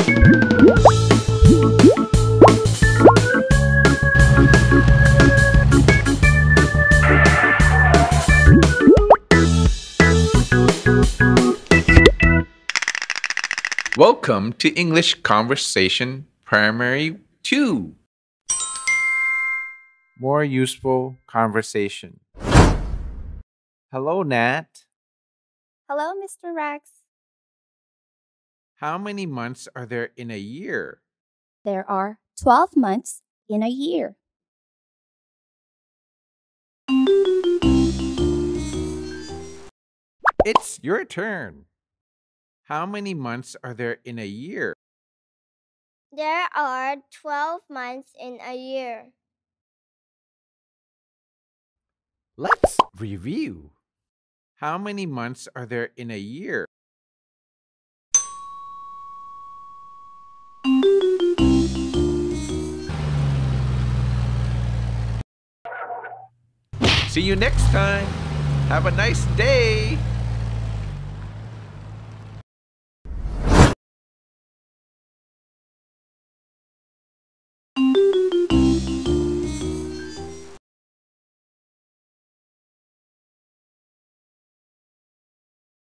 Welcome to English Conversation Primary 2. More useful conversation. Hello, Nat. Hello, Mr. Rex. How many months are there in a year? There are 12 months in a year. It's your turn. How many months are there in a year? There are 12 months in a year. Let's review. How many months are there in a year? See you next time. Have a nice day.